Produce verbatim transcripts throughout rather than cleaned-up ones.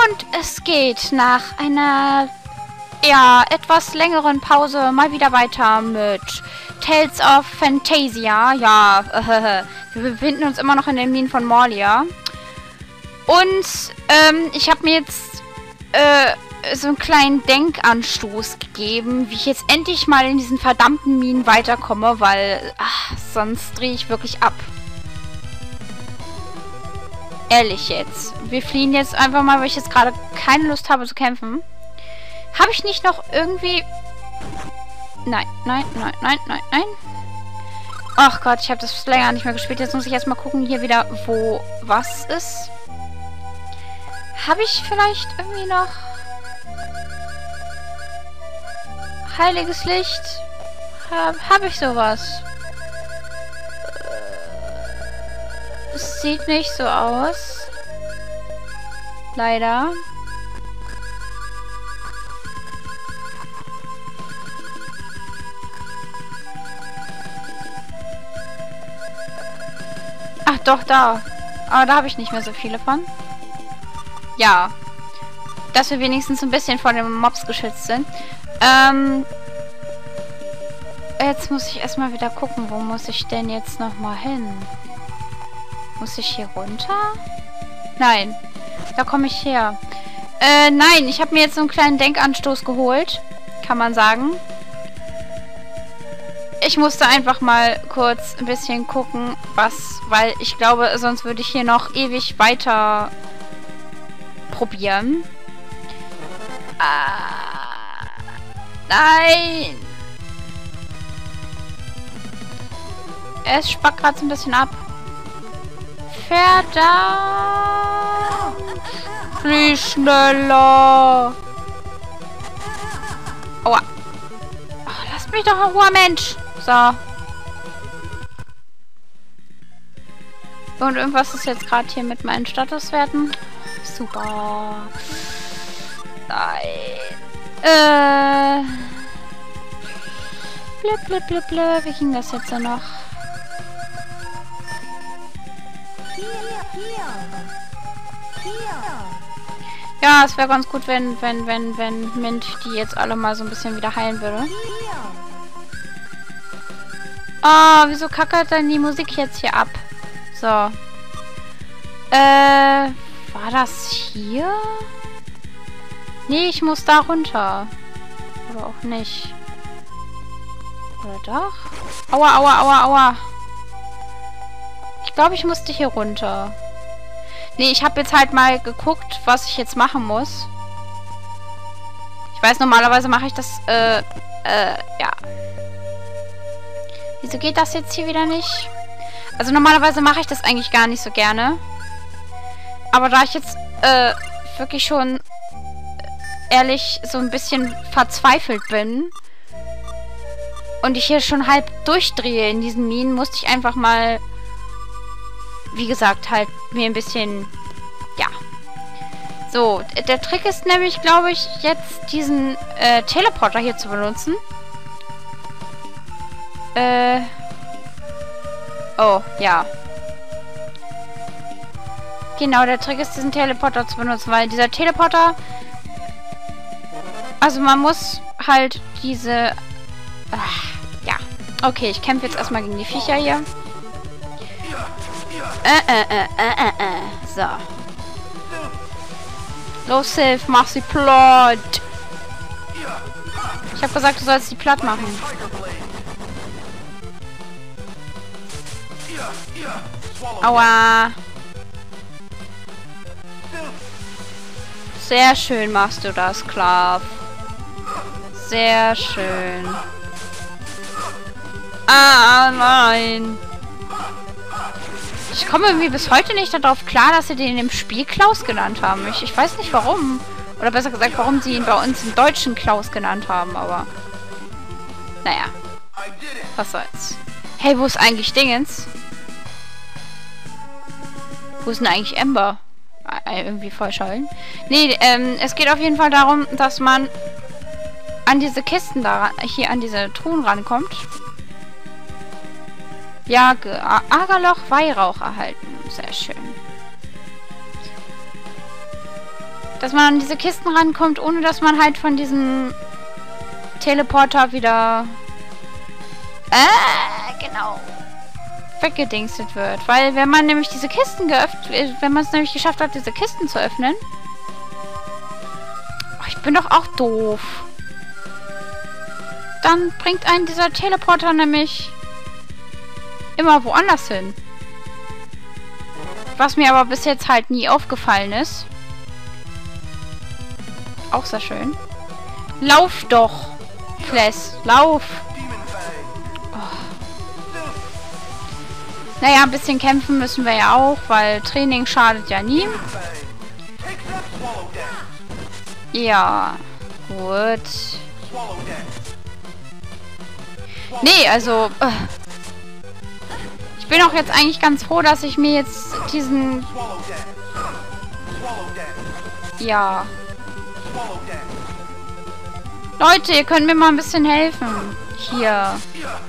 Und es geht nach einer, ja, etwas längeren Pause mal wieder weiter mit Tales of Phantasia. Ja, äh, wir befinden uns immer noch in den Minen von Morlia. Und ähm, ich habe mir jetzt äh, so einen kleinen Denkanstoß gegeben, wie ich jetzt endlich mal in diesen verdammten Minen weiterkomme, weil ach, sonst drehe ich wirklich ab. Ehrlich jetzt. Wir fliehen jetzt einfach mal, weil ich jetzt gerade keine Lust habe zu kämpfen. Habe ich nicht noch irgendwie... Nein, nein, nein, nein, nein, nein. Ach Gott, ich habe das länger nicht mehr gespielt. Jetzt muss ich erstmal gucken, hier wieder, wo was ist. Habe ich vielleicht irgendwie noch... Heiliges Licht? Habe hab ich sowas? Es sieht nicht so aus. Leider. Ach doch, da. Aber da habe ich nicht mehr so viele von. Ja. Dass wir wenigstens ein bisschen vor den Mobs geschützt sind. Ähm... Jetzt muss ich erstmal wieder gucken, wo muss ich denn jetzt nochmal hin? Muss ich hier runter? Nein. Da komme ich her. Äh, nein. Ich habe mir jetzt so einen kleinen Denkanstoß geholt. Kann man sagen. Ich musste einfach mal kurz ein bisschen gucken, was... Weil ich glaube, sonst würde ich hier noch ewig weiter probieren. Ah, nein! Es spackt gerade so ein bisschen ab. Verdammt! Flieh schneller! Aua! Oh, lasst mich doch in Ruhe, Mensch! So. Und irgendwas ist jetzt gerade hier mit meinen Statuswerten. Super. Nein. Äh. Blub, blub, blub, blub. Wie ging das jetzt so noch? Ja, es wäre ganz gut, wenn, wenn, wenn, wenn Mint die jetzt alle mal so ein bisschen wieder heilen würde. Oh, wieso kackert dann die Musik jetzt hier ab? So. Äh, war das hier? Nee, ich muss da runter. Oder auch nicht. Oder doch? Aua, aua, aua, aua. Ich glaube, ich musste hier runter. Nee, ich habe jetzt halt mal geguckt, was ich jetzt machen muss. Ich weiß, normalerweise mache ich das, äh, äh, ja. Wieso geht das jetzt hier wieder nicht? Also normalerweise mache ich das eigentlich gar nicht so gerne. Aber da ich jetzt, äh, wirklich schon, ehrlich, so ein bisschen verzweifelt bin und ich hier schon halb durchdrehe in diesen Minen, musste ich einfach mal... Wie gesagt, halt mir ein bisschen... Ja. So, der Trick ist nämlich, glaube ich, jetzt diesen äh, Teleporter hier zu benutzen. Äh... Oh, ja. Genau, der Trick ist, diesen Teleporter zu benutzen, weil dieser Teleporter... Also man muss halt diese... Ach, ja. Okay, ich kämpfe jetzt erstmal gegen die Viecher hier. Äh, äh, äh, äh, äh, so. Los, Sif, mach sie platt. Ich habe gesagt, du sollst sie platt machen. Aua. Sehr schön machst du das, Klav. Sehr schön. Ah, nein. Ich komme irgendwie bis heute nicht darauf klar, dass sie den im Spiel Klaus genannt haben. Ich, ich weiß nicht warum. Oder besser gesagt, warum sie ihn bei uns im Deutschen Klaus genannt haben, aber... Naja. Was soll's. Hey, wo ist eigentlich Dingens? Wo ist denn eigentlich Ember? Äh, irgendwie voll schollen. Nee, ähm, es geht auf jeden Fall darum, dass man an diese Kisten da, hier an diese Truhen rankommt. Ja, Agerloch Weihrauch erhalten. Sehr schön. Dass man an diese Kisten rankommt, ohne dass man halt von diesem Teleporter wieder... Äh, genau. weggedingstet wird. Weil wenn man nämlich diese Kisten geöffnet... Wenn man es nämlich geschafft hat, diese Kisten zu öffnen... Oh, ich bin doch auch doof. Dann bringt einen dieser Teleporter nämlich... immer woanders hin. Was mir aber bis jetzt halt nie aufgefallen ist. Auch sehr schön. Lauf doch! Fles, lauf! Oh. Naja, ein bisschen kämpfen müssen wir ja auch, weil Training schadet ja nie. Ja, gut. Nee, also... Äh. Ich bin auch jetzt eigentlich ganz froh, dass ich mir jetzt diesen... Ja. Leute, ihr könnt mir mal ein bisschen helfen. Hier.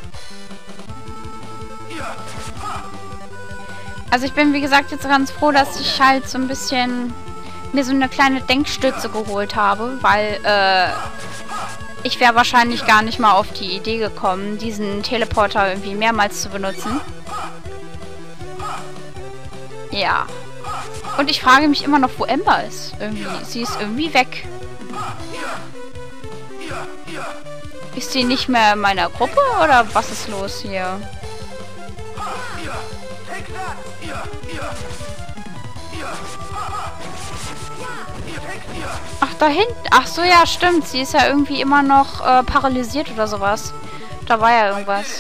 Also ich bin, wie gesagt, jetzt ganz froh, dass ich halt so ein bisschen mir so eine kleine Denkstütze geholt habe, weil, äh, ich wäre wahrscheinlich gar nicht mal auf die Idee gekommen, diesen Teleporter irgendwie mehrmals zu benutzen. Ja. Und ich frage mich immer noch, wo Ember ist. Irgendwie. Sie ist irgendwie weg. Ist sie nicht mehr in meiner Gruppe? Oder was ist los hier? Ach, da hinten. Ach so, ja, stimmt. Sie ist ja irgendwie immer noch äh, paralysiert oder sowas. Da war ja irgendwas.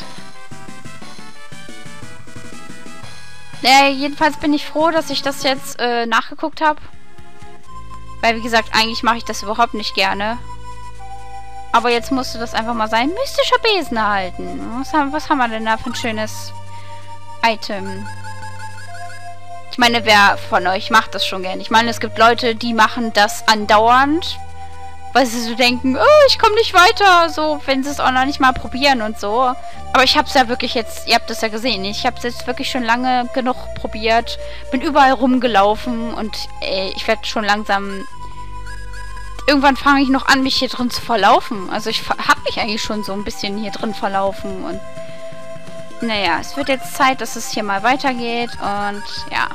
Äh, jedenfalls bin ich froh, dass ich das jetzt äh, nachgeguckt habe. Weil, wie gesagt, eigentlich mache ich das überhaupt nicht gerne. Aber jetzt musste das einfach mal sein. Mystischer Besen erhalten. Was haben, was haben wir denn da für ein schönes Item? Ich meine, wer von euch macht das schon gern? Ich meine, es gibt Leute, die machen das andauernd. Weil sie so denken, oh, ich komme nicht weiter. So, wenn sie es auch noch nicht mal probieren und so. Aber ich habe es ja wirklich jetzt, ihr habt es ja gesehen, ich habe es jetzt wirklich schon lange genug probiert. Bin überall rumgelaufen und ey, ich werde schon langsam... Irgendwann fange ich noch an, mich hier drin zu verlaufen. Also ich habe mich eigentlich schon so ein bisschen hier drin verlaufen. Und naja, es wird jetzt Zeit, dass es hier mal weitergeht. Und ja.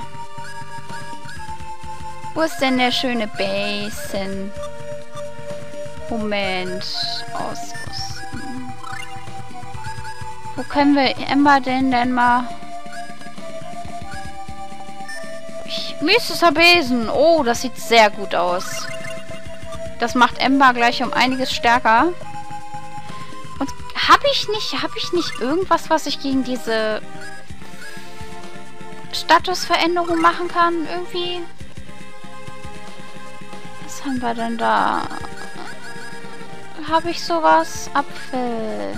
Wo ist denn der schöne Basin? Moment. Ausrüsten. Wo können wir Ember denn denn mal... Mystischer Besen. Oh, das sieht sehr gut aus. Das macht Ember gleich um einiges stärker. Und habe ich nicht, habe ich nicht irgendwas, was ich gegen diese Statusveränderung machen kann? Irgendwie? Was haben wir denn da? Habe ich sowas? Apfel.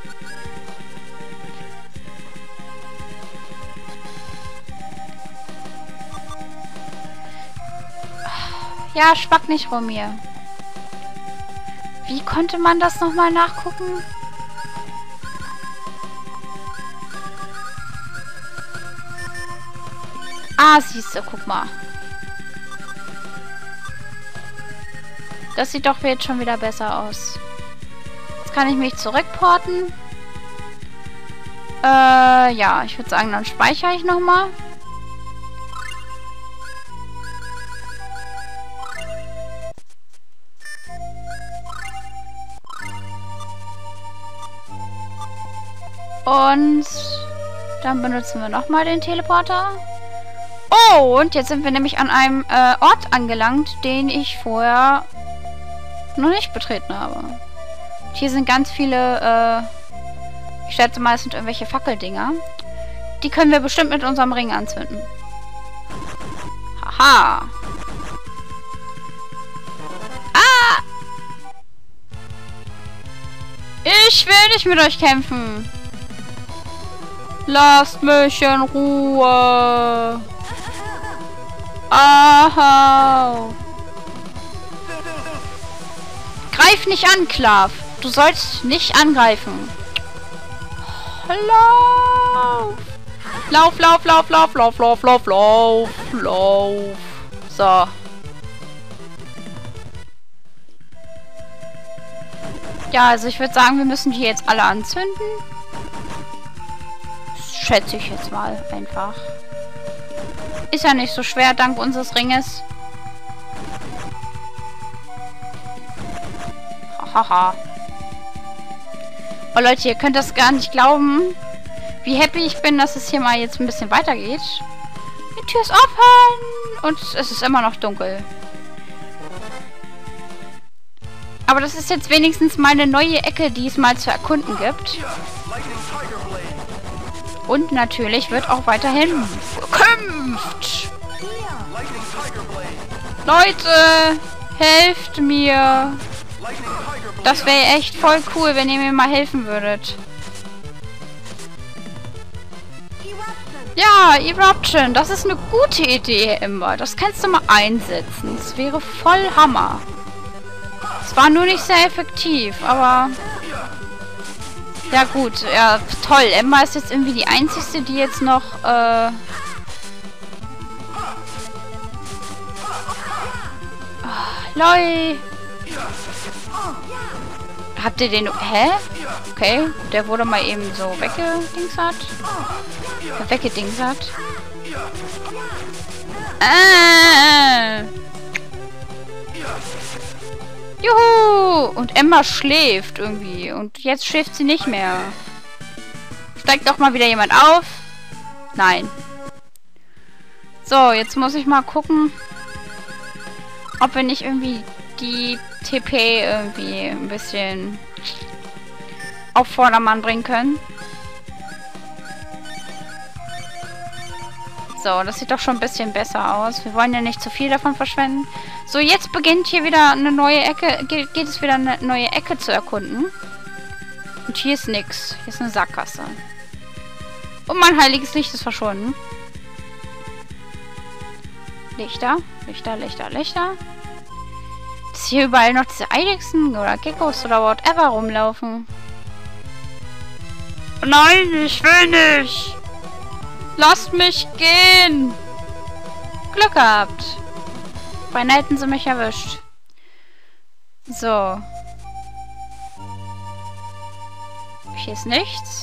Ja, spack nicht rum hier. Wie konnte man das nochmal nachgucken? Ah, siehst du, guck mal. Das sieht doch jetzt schon wieder besser aus. Jetzt kann ich mich zurückporten. Äh, ja, ich würde sagen, dann speichere ich nochmal. Und dann benutzen wir nochmal den Teleporter. Oh, und jetzt sind wir nämlich an einem äh, Ort angelangt, den ich vorher noch nicht betreten habe. Und hier sind ganz viele, äh, ich schätze mal, es sind irgendwelche Fackeldinger. Die können wir bestimmt mit unserem Ring anzünden. Haha. Ah! Ich will nicht mit euch kämpfen. Lasst mich in Ruhe. Aha. Greif nicht an, Klav. Du sollst nicht angreifen. Lauf. Lauf, lauf, lauf, lauf, lauf, lauf, lauf, lauf, lauf. So. Ja, also ich würde sagen, wir müssen die jetzt alle anzünden. Das schätze ich jetzt mal einfach. Ist ja nicht so schwer, dank unseres Ringes. Hahaha. Oh Leute, ihr könnt das gar nicht glauben, wie happy ich bin, dass es hier mal jetzt ein bisschen weitergeht. Die Tür ist offen und es ist immer noch dunkel. Aber das ist jetzt wenigstens mal eine neue Ecke, die es mal zu erkunden gibt. Und natürlich wird auch weiterhin gekämpft. Leute, helft mir. Das wäre echt voll cool, wenn ihr mir mal helfen würdet. Ja, Eruption. Das ist eine gute Idee, Ember. Das kannst du mal einsetzen. Das wäre voll Hammer. Es war nur nicht sehr effektiv, aber... Ja gut, ja, toll. Ember ist jetzt irgendwie die einzigste, die jetzt noch, äh... Oh, lol. Habt ihr den... Hä? Okay, der wurde mal eben so weggedingsert. Weggedingsert. Ah! Juhu! Und Emma schläft irgendwie. Und jetzt schläft sie nicht mehr. Steigt doch mal wieder jemand auf? Nein. So, jetzt muss ich mal gucken, ob wir nicht irgendwie die T P irgendwie ein bisschen auf Vordermann bringen können. So, das sieht doch schon ein bisschen besser aus. Wir wollen ja nicht zu viel davon verschwenden. So, jetzt beginnt hier wieder eine neue Ecke. Ge geht es wieder eine neue Ecke zu erkunden. Und hier ist nix. Hier ist eine Sackgasse. Und mein heiliges Licht ist verschwunden. Lichter, Lichter, Lichter, Lichter. Dass hier überall noch diese Eidechsen oder Geckos oder whatever rumlaufen. Nein, ich will nicht. Lasst mich gehen. Glück gehabt. Beinahe hätten sie mich erwischt. So. Hier ist nichts.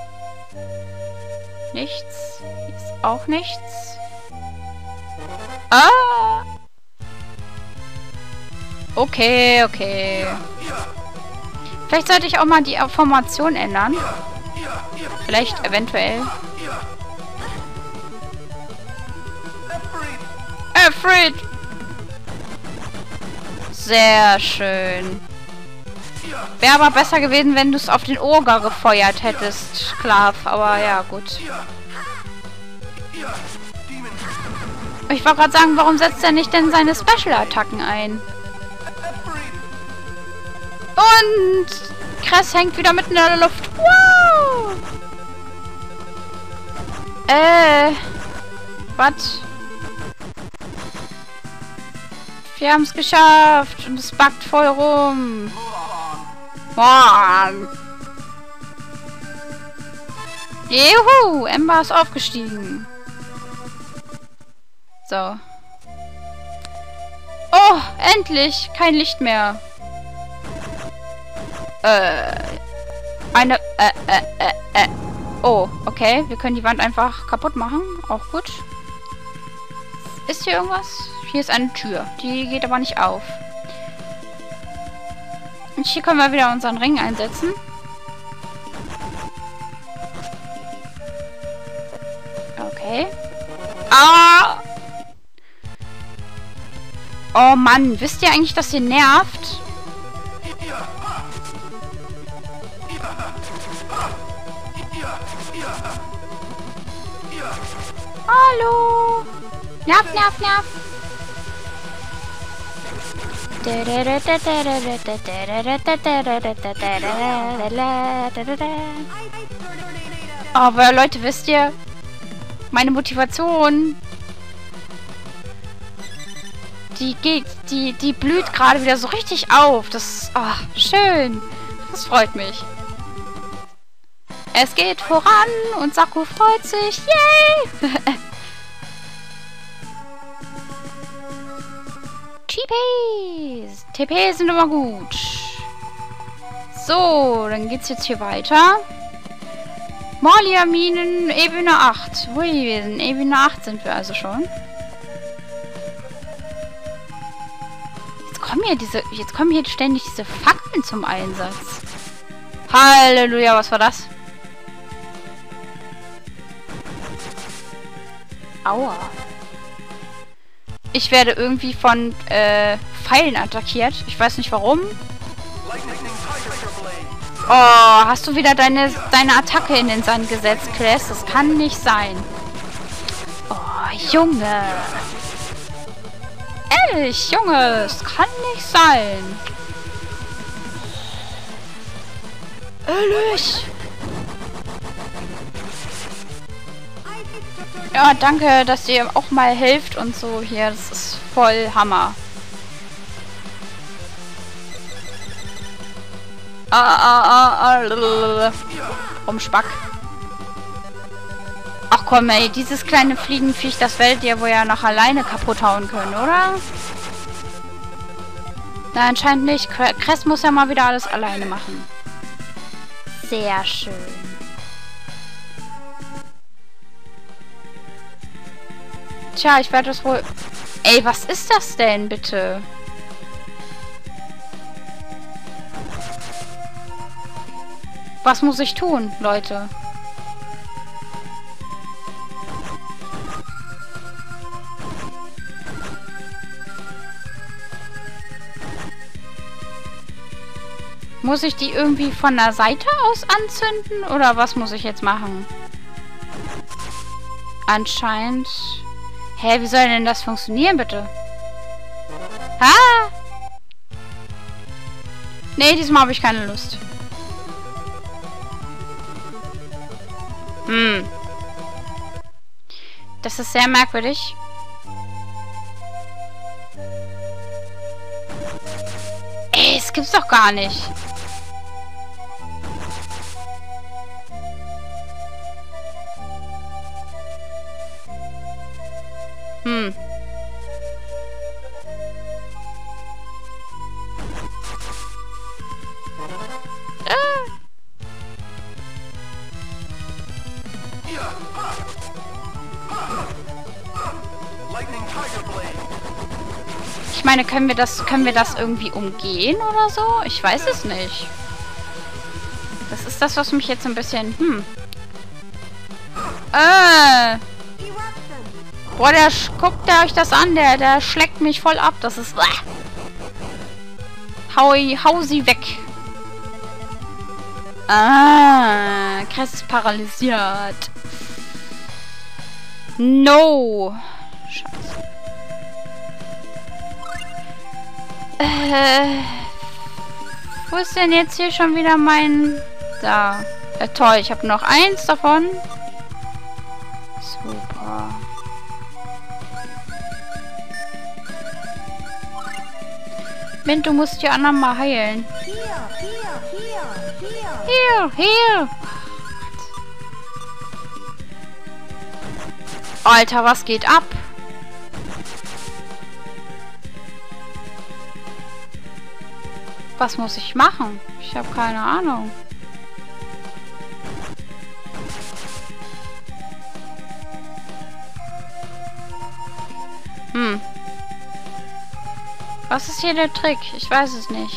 Nichts. Hier ist auch nichts. Ah! Okay, okay. Vielleicht sollte ich auch mal die Formation ändern. Vielleicht eventuell. Alfred! Sehr schön. Wäre aber besser gewesen, wenn du es auf den Oger gefeuert hättest, Klav. Aber ja, gut. Ich wollte gerade sagen, warum setzt er nicht denn seine Special-Attacken ein? Und Cress hängt wieder mitten in der Luft. Wow! Äh. Was? Wir haben es geschafft. Und es backt voll rum. Mann. Juhu! Ember ist aufgestiegen. So. Oh, endlich! Kein Licht mehr. Äh. Eine. Äh, äh, äh, äh. Oh, okay. Wir können die Wand einfach kaputt machen. Auch gut. Ist hier irgendwas? Hier ist eine Tür. Die geht aber nicht auf. Und hier können wir wieder unseren Ring einsetzen. Okay. Ah! Oh Mann, wisst ihr eigentlich, dass ihr nervt? Hallo! Nerv, nerv, nerv! Aber Leute, wisst ihr, meine Motivation, die geht, die, die blüht gerade wieder so richtig auf. Das, ach, schön. Das freut mich. Es geht voran und Saku freut sich. Yay! T Ps. T Ps sind immer gut. So, dann geht's jetzt hier weiter. Maliaminen, Ebene acht. Hui, wir sind Ebene acht sind wir also schon. Jetzt kommen hier diese, jetzt kommen hier ständig diese Fackeln zum Einsatz. Halleluja, was war das? Aua. Ich werde irgendwie von äh, Pfeilen attackiert. Ich weiß nicht warum. Oh, hast du wieder deine, deine Attacke in den Sand gesetzt, Class? Das kann nicht sein. Oh, Junge. Ehrlich, Junge. Das kann nicht sein. Ehrlich. Ja, danke, dass ihr auch mal helft und so hier. Das ist voll Hammer. Ah, ah, ah, ah, Rumspack. Ach komm, ey, dieses kleine Fliegenviech, das werdet ihr wohl ja noch alleine kaputt hauen können, oder? Na, anscheinend nicht. Cress muss ja mal wieder alles alleine machen. Sehr schön. Tja, ich werde das wohl... Ey, was ist das denn, bitte? Was muss ich tun, Leute? Muss ich die irgendwie von der Seite aus anzünden? Oder was muss ich jetzt machen? Anscheinend... Hä, wie soll denn das funktionieren, bitte? Ah! Nee, diesmal habe ich keine Lust. Hm. Das ist sehr merkwürdig. Ey, es gibt's doch gar nicht. Hm. Ich meine, können wir das, können wir das irgendwie umgehen oder so? Ich weiß es nicht. Das ist das, was mich jetzt ein bisschen... Hm. Äh. Boah, der... Guckt der euch das an? Der, der schlägt mich voll ab. Das ist... Äh. Hau, hau sie weg. Ah. Cress ist paralysiert. No. Scheiße. Äh, wo ist denn jetzt hier schon wieder mein... Da. Ja, toll, ich habe noch eins davon. Super. Mint, du musst die anderen mal heilen. Hier, hier, hier, hier. Hier, hier. Alter, was geht ab? Was muss ich machen? Ich habe keine Ahnung. Hm. Was ist hier der Trick? Ich weiß es nicht.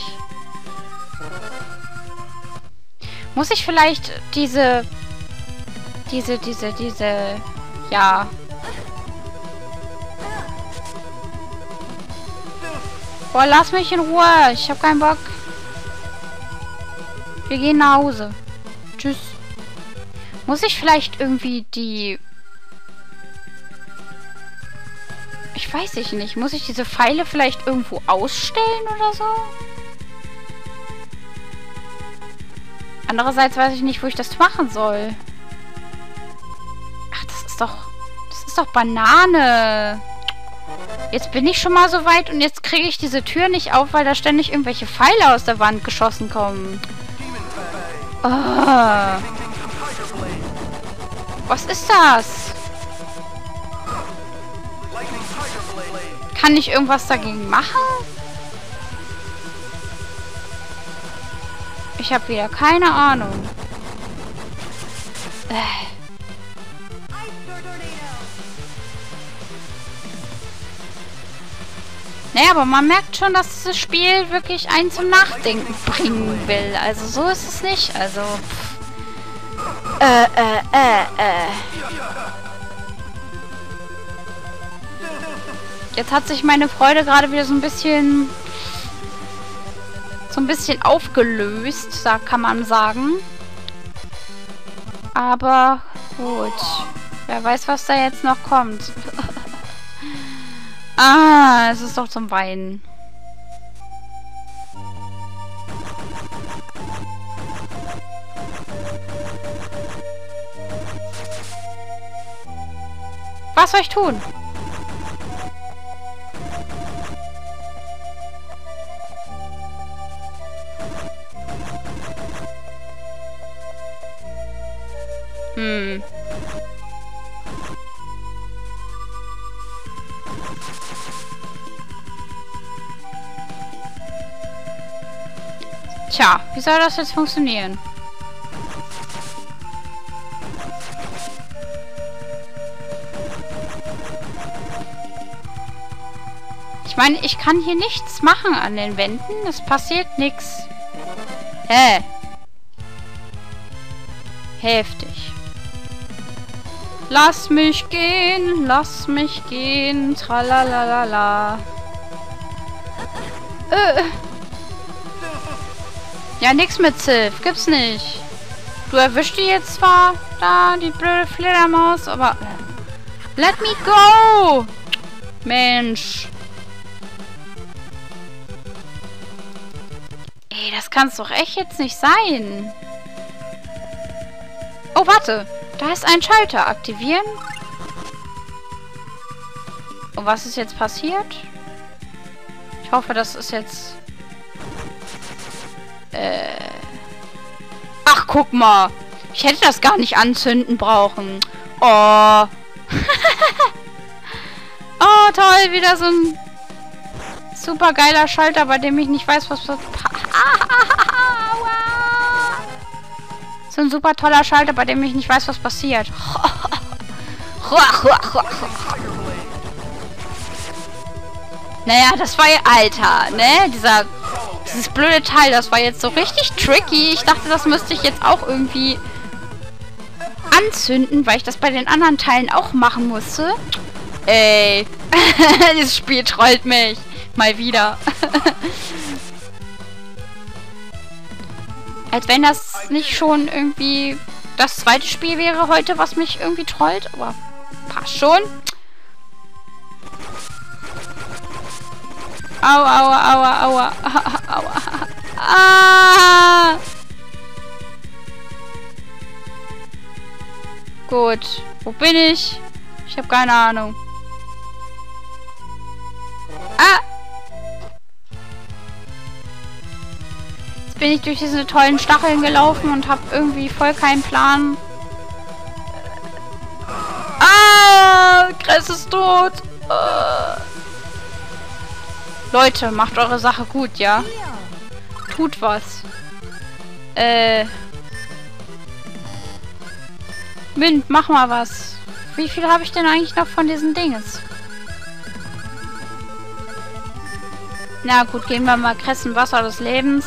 Muss ich vielleicht diese... Diese, diese, diese... Ja... Boah, lass mich in Ruhe. Ich habe keinen Bock. Wir gehen nach Hause. Tschüss. Muss ich vielleicht irgendwie die... Ich weiß ich nicht. Muss ich diese Pfeile vielleicht irgendwo ausstellen oder so? Andererseits weiß ich nicht, wo ich das machen soll. Ach, das ist doch... Das ist doch Banane. Jetzt bin ich schon mal so weit und jetzt kriege ich diese Tür nicht auf, weil da ständig irgendwelche Pfeile aus der Wand geschossen kommen. Oh. Was ist das? Kann ich irgendwas dagegen machen? Ich Ich habe wieder keine Ahnung. Äh. Naja, aber man merkt schon, dass dieses Spiel wirklich einen zum Nachdenken bringen will. Also so ist es nicht. Also... Äh, äh, äh, äh. Jetzt hat sich meine Freude gerade wieder so ein bisschen... so ein bisschen aufgelöst, da kann man sagen. Aber gut. Wer weiß, was da jetzt noch kommt. Ah, es ist doch zum Weinen. Was soll ich tun? Hm. Tja, wie soll das jetzt funktionieren? Ich meine, ich kann hier nichts machen an den Wänden. Es passiert nichts. Hä? Heftig. Lass mich gehen, lass mich gehen, tralalala. Äh. Ja, nix mit Sylph, gibt's nicht. Du erwischst die jetzt zwar, da, die blöde Fledermaus, aber... Let me go! Mensch. Ey, das kann's doch echt jetzt nicht sein. Oh, warte. Da ist ein Schalter. Aktivieren. Und was ist jetzt passiert? Ich hoffe, das ist jetzt... Äh... Ach, guck mal. Ich hätte das gar nicht anzünden brauchen. Oh. Oh, toll. Wieder so ein super geiler Schalter, bei dem ich nicht weiß, was... So ein super toller Schalter, bei dem ich nicht weiß, was passiert. Naja, das war ja... Alter, ne? Dieser... Dieses blöde Teil, das war jetzt so richtig tricky. Ich dachte, das müsste ich jetzt auch irgendwie anzünden, weil ich das bei den anderen Teilen auch machen musste. Ey. Dieses Spiel trollt mich. Mal wieder. Als wenn das nicht schon irgendwie das zweite Spiel wäre heute, was mich irgendwie trollt. Aber passt schon. Aua, aua, aua, aua. Aua. Ah! Gut. Wo bin ich? Ich habe keine Ahnung. Ah! Jetzt bin ich durch diese tollen Stacheln gelaufen und habe irgendwie voll keinen Plan. Ah! Cress ist tot. Ah. Leute, macht eure Sache gut, ja? Tut was. Äh. Mint, mach mal was. Wie viel habe ich denn eigentlich noch von diesen Dinges? Na gut, gehen wir mal Kressen Wasser des Lebens.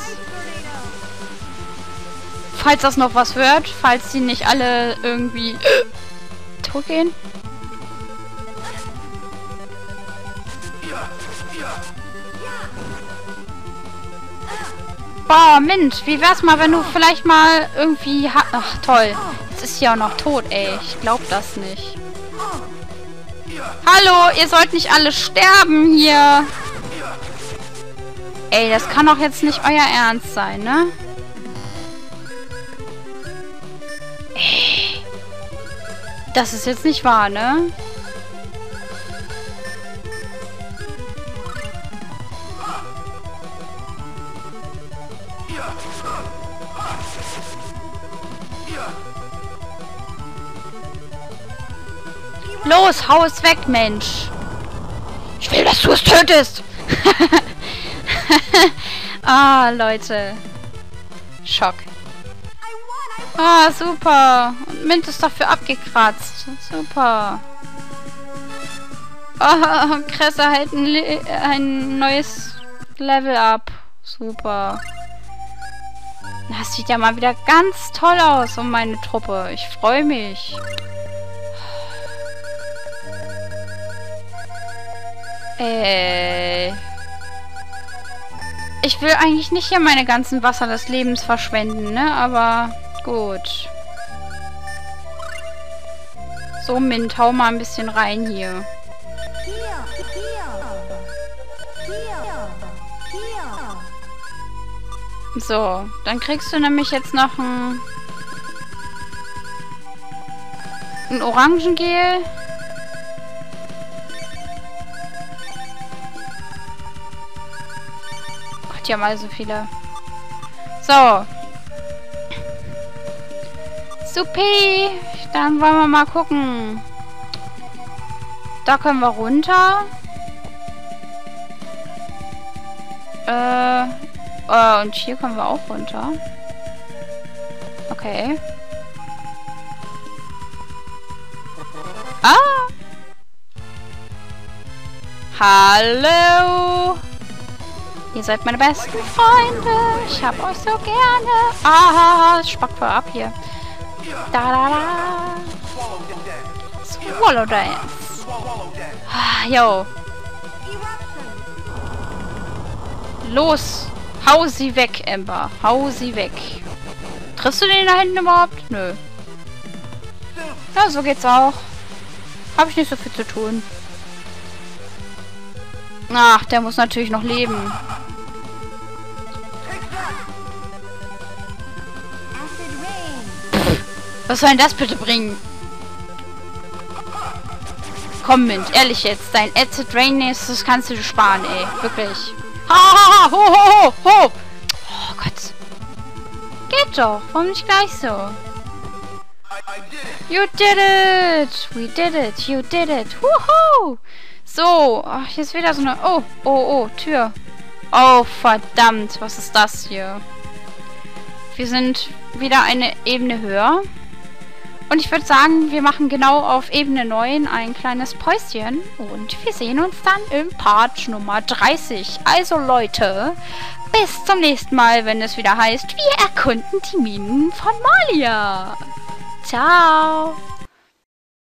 Falls das noch was wird. Falls die nicht alle irgendwie tot gehen. Boah, Mint, wie wär's mal, wenn du vielleicht mal irgendwie... Ha Ach, toll. Jetzt ist sie auch noch tot, ey. Ich glaub das nicht. Hallo, ihr sollt nicht alle sterben hier. Ey, das kann doch jetzt nicht euer Ernst sein, ne? Ey. Das ist jetzt nicht wahr, ne? Los, hau es weg, Mensch. Ich will, dass du es tötest. Ah, Leute. Schock. Ah, super. Und Mint ist dafür abgekratzt. Super. Ah, Kresse halt ein, Le ein neues Level up. Super. Das sieht ja mal wieder ganz toll aus um meine Truppe. Ich freue mich. Äh. Ich will eigentlich nicht hier meine ganzen Wasser des Lebens verschwenden, ne? Aber gut. So, Mint, hau mal ein bisschen rein hier. So, dann kriegst du nämlich jetzt noch ein, ein Orangengel. Gott, die haben alle so viele. So. Supi. Dann wollen wir mal gucken. Da können wir runter. Äh... Oh, und hier kommen wir auch runter. Okay. Ah! Hallo! Ihr seid meine besten Freunde. Ich hab euch so gerne. Ah, es spackt voll ab hier. Da, da, da. Swallow Dance. Ah, yo. Los! Hau sie weg, Ember. Hau sie weg. Triffst du den da hinten überhaupt? Nö. Ja, so geht's auch. Hab ich nicht so viel zu tun. Ach, der muss natürlich noch leben. Was soll denn das bitte bringen? Komm, Mint, ehrlich jetzt. Dein Acid Rain ist, das kannst du dir sparen, ey. Wirklich. Ha, ha, ha, ho, ho, ho, ho. Oh Gott. Geht doch. Warum nicht gleich so? You did it. We did it. You did it. Woohoo. So. Ach, hier ist wieder so eine... Oh, oh, oh, Tür. Oh, verdammt. Was ist das hier? Wir sind wieder eine Ebene höher. Und ich würde sagen, wir machen genau auf Ebene neun ein kleines Päuschen. Und wir sehen uns dann im Part Nummer dreißig. Also Leute, bis zum nächsten Mal, wenn es wieder heißt, wir erkunden die Minen von Malia. Ciao.